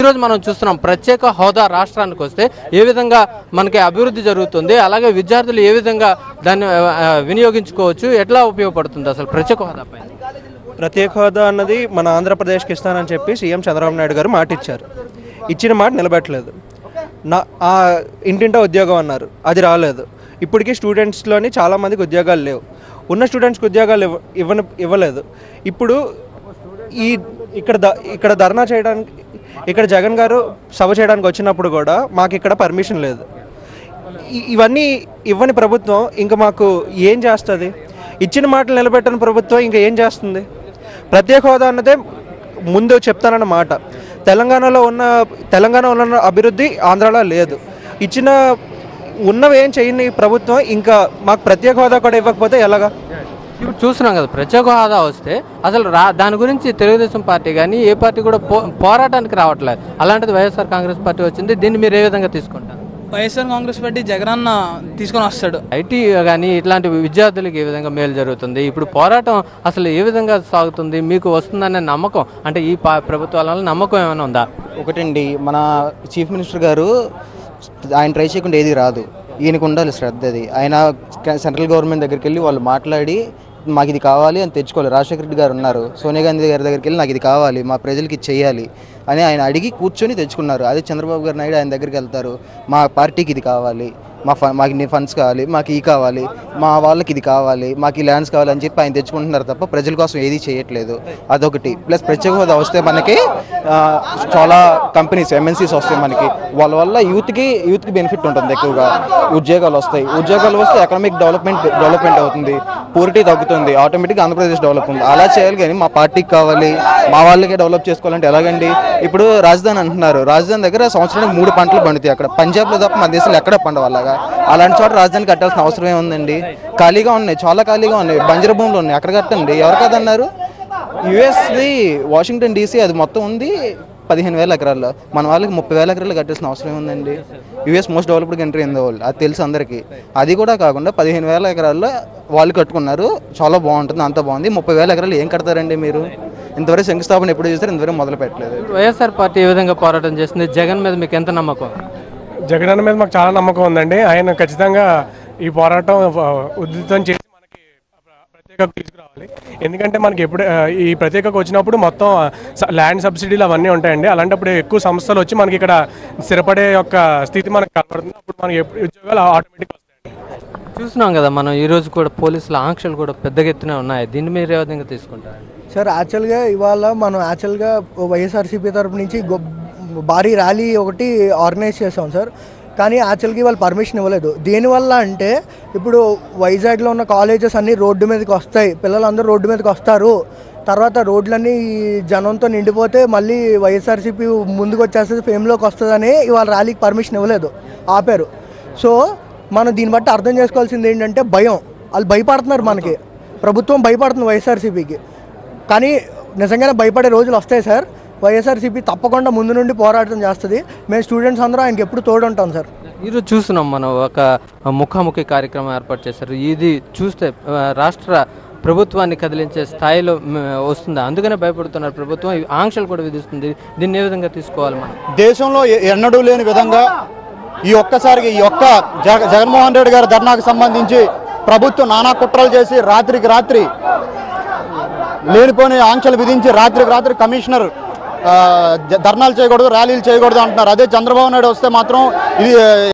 ప్రతిరోజు మనం చూస్తున్నాం ప్రత్యేక హోదా రాష్ట్రానికి వస్తే ఏ విధంగా మనకి అభివృద్ధి జరుగుతుంది, అలాగే విద్యార్థులు ఏ విధంగా దాన్ని వినియోగించుకోవచ్చు, ఎట్లా ఉపయోగపడుతుంది అసలు ప్రత్యేక హోదా పైన? ప్రత్యేక హోదా అన్నది మన ఆంధ్రప్రదేశ్కి ఇస్తానని చెప్పి సీఎం చంద్రబాబు నాయుడు గారు మాట ఇచ్చారు. ఇచ్చిన మాట నిలబెట్టలేదు. ఇంటింటా ఉద్యోగం అన్నారు, అది రాలేదు. ఇప్పటికీ స్టూడెంట్స్లోని చాలామందికి ఉద్యోగాలు లేవు. ఉన్న స్టూడెంట్స్కి ఉద్యోగాలు ఇవ్వలేదు. ఇప్పుడు ఇక్కడ ధర్నా చేయడానికి, ఇక్కడ జగన్ గారు సభ చేయడానికి వచ్చినప్పుడు కూడా మాకు ఇక్కడ పర్మిషన్ లేదు. ఇవన్నీ ఇవ్వని ప్రభుత్వం ఇంకా మాకు ఏం చేస్తుంది? ఇచ్చిన మాటలు నిలబెట్టని ప్రభుత్వం ఇంకా ఏం చేస్తుంది? ప్రత్యేక హోదా అన్నదే ముందు చెప్తానన్న మాట. తెలంగాణలో ఉన్న అభివృద్ధి ఆంధ్రాలో లేదు. ఉన్నవి ఏం చేయని ప్రభుత్వం ఇంకా మాకు ప్రత్యేక హోదా కూడా ఇవ్వకపోతే ఎలాగా? ఇప్పుడు చూస్తున్నాం కదా, ప్రత్యేక హోదా వస్తే అసలు దాని గురించి తెలుగుదేశం పార్టీ కానీ ఏ పార్టీ కూడా పోరాటానికి రావట్లేదు. అలాంటిది వైఎస్ఆర్ కాంగ్రెస్ పార్టీ వచ్చింది. దీన్ని మీరు ఏ విధంగా తీసుకుంటారు? వైఎస్ఆర్ కాంగ్రెస్ పార్టీ జగనన్న తీసుకొని వస్తాడు. ఐటీ కానీ ఇట్లాంటి విద్యార్థులకు ఏ విధంగా మేలు జరుగుతుంది? ఇప్పుడు పోరాటం అసలు ఏ విధంగా సాగుతుంది? మీకు వస్తుందనే నమ్మకం, అంటే ఈ ప్రభుత్వాల వల్ల నమ్మకం ఏమైనా ఉందా? ఒకటండి, మన చీఫ్ మినిస్టర్ గారు ఆయన ట్రై చేయకుండా ఏది రాదు. ఈయనకు ఉండాలి శ్రద్ధ. అది ఆయన సెంట్రల్ గవర్నమెంట్ దగ్గరికి వెళ్ళి వాళ్ళు మాట్లాడి మాకు ఇది కావాలి అని తెచ్చుకోవాలి. రాజశేఖర రెడ్డి గారు ఉన్నారు, సోనియా గాంధీ గారి దగ్గరికి వెళ్ళి నాకు ఇది కావాలి, మా ప్రజలకి ఇది చేయాలి అని ఆయన అడిగి కూర్చొని తెచ్చుకున్నారు. అదే చంద్రబాబు గారు నాయుడు ఆయన దగ్గరికి వెళ్తారు, మా పార్టీకి ఇది కావాలి, మాకు ఇన్ని ఫండ్స్ కావాలి, మాకు ఈ కావాలి, మా వాళ్ళకి ఇది కావాలి, మాకు ఈ ల్యాండ్స్ కావాలి అని చెప్పి ఆయన తెచ్చుకుంటున్నారు తప్ప ప్రజల కోసం ఏది చేయట్లేదు. అదొకటి. ప్లస్ ప్రత్యేక హోదా వస్తే మనకి చాలా కంపెనీస్ ఎంఎన్సీస్ వస్తాయి. మనకి వాళ్ళ వల్ల యూత్కి బెనిఫిట్ ఉంటుంది. ఎక్కువగా ఉద్యోగాలు వస్తాయి. ఉద్యోగాలు వస్తే ఎకనామిక్ డెవలప్మెంట్ అవుతుంది, పూరిటీ తగ్గుతుంది, ఆటోమేటిక్గా ఆంధ్రప్రదేశ్ డెవలప్ అవుతుంది. అలా చేయాలి. కానీ మా పార్టీకి కావాలి, మా వాళ్ళకే డెవలప్ చేసుకోవాలంటే ఎలాగండి? ఇప్పుడు రాజధాని అంటున్నారు, రాజధాని దగ్గర సంవత్సరానికి 3 పంటలు పండుతాయి. అక్కడ పంజాబ్లో తప్ప మన దేశంలో ఎక్కడ పండవాళ్ళగా. అలాంటి చోట రాజధాని కట్టాల్సిన అవసరం ఏముందండి? ఖాళీగా ఉన్నాయి, చాలా ఖాళీగా ఉన్నాయి, బంజరు భూములు ఉన్నాయి, అక్కడ కట్టండి. ఎవరు కదన్నారు? యుఎస్ది వాషింగ్టన్ డీసీ అది మొత్తం ఉంది 15,000 ఎకరాల్లో. మన వాళ్ళకి 30,000 ఎకరాలు కట్టాల్సిన అవసరం ఏముందండి? US most developed country in the world, అది తెలుసు అందరికీ. అది కూడా కాకుండా 15,000 ఎకరాల్లో వాళ్ళు కట్టుకున్నారు, చాలా బాగుంటుంది, అంత బాగుంది. 30,000 ఎకరాలు ఏం కడతారండి మీరు? ఇంతవరకు శంకుస్థాపన ఎప్పుడు చేస్తారు? ఇంతవరకు మొదలు పెట్టలేదు. వైఎస్ఆర్ పార్టీ ఏ విధంగా పోరాటం చేస్తుంది? జగన్ మీద మీకు ఎంత నమ్మకం? జగన్ అన్న మీద మాకు చాలా నమ్మకం ఉందండి. ఆయన ఖచ్చితంగా ఈ పోరాటం ఉధృతం చేసి మనకి ప్రత్యేక తీసుకురావాలి. ఎందుకంటే మనకి ఈ ప్రత్యేకకు వచ్చినప్పుడు మొత్తం ల్యాండ్ సబ్సిడీలు అవన్నీ ఉంటాయండి. అలాంటప్పుడు ఎక్కువ సంస్థలు వచ్చి మనకి ఇక్కడ స్థిరపడే యొక్క స్థితి మనకు కనబడుతుంది. అప్పుడు మనకి ఉద్యోగాలు ఆటోమేటిక్గా వస్తాయండి. చూస్తున్నాం కదా మనం, ఈరోజు కూడా పోలీసుల ఆంక్షలు కూడా పెద్దగా ఎత్తునే ఉన్నాయి. దీన్ని మీరు ఏ విధంగా తీసుకుంటారు? సార్, యాక్చువల్గా ఇవాళ మనం వైఎస్ఆర్సీపీ తరపు నుంచి భారీ ర్యాలీ ఒకటి ఆర్గనైజ్ చేసాం సార్. కానీ యాక్చువల్గా వాళ్ళు పర్మిషన్ ఇవ్వలేదు. దేనివల్ల అంటే ఇప్పుడు వైజాగ్లో ఉన్న కాలేజెస్ అన్నీ రోడ్డు మీదకి వస్తాయి, పిల్లలందరూ రోడ్డు మీదకి వస్తారు. తర్వాత రోడ్లన్నీ జనంతో నిండిపోతే మళ్ళీ వైఎస్ఆర్సీపీ ముందుకు వచ్చేస్తుంది, ఫేమ్లోకి వస్తుందని ఇవాళ ర్యాలీకి పర్మిషన్ ఇవ్వలేదు, ఆపారు. సో మనం దీన్ని బట్టి అర్థం చేసుకోవాల్సింది ఏంటంటే భయం. వాళ్ళు భయపడుతున్నారు, మనకి ప్రభుత్వం భయపడుతుంది వైఎస్ఆర్సీపీకి. కానీ నిజంగానే భయపడే రోజులు వస్తాయి సార్. వైఎస్ఆర్సీపీ తప్పకుండా ముందు నుండి పోరాటం చేస్తుంది. మేము స్టూడెంట్స్ అందరూ ఆయనకి ఎప్పుడు తోడుంటాం సార్. ఈరోజు చూస్తున్నాం మనం ఒక ముఖాముఖి కార్యక్రమం ఏర్పాటు చేశారు. ఇది చూస్తే రాష్ట్ర ప్రభుత్వాన్ని కదిలించే స్థాయిలో వస్తుంది, అందుకనే భయపడుతున్నారు ప్రభుత్వం. ఆంక్షలు కూడా విధిస్తుంది. దీన్ని ఏ విధంగా తీసుకోవాలి? మనం దేశంలో ఎన్నడూ లేని విధంగా ఒక్కసారికి జగన్మోహన్ రెడ్డి గారి ధర్నాకు సంబంధించి ప్రభుత్వం నానా కుట్రలు చేసి రాత్రికి రాత్రి లేనిపోని ఆంక్షలు విధించి రాత్రికి రాత్రి కమిషనర్ ధర్నాలు చేయకూడదు, ర్యాలీలు చేయకూడదు అంటున్నారు. అదే చంద్రబాబు నాయుడు వస్తే మాత్రం ఇది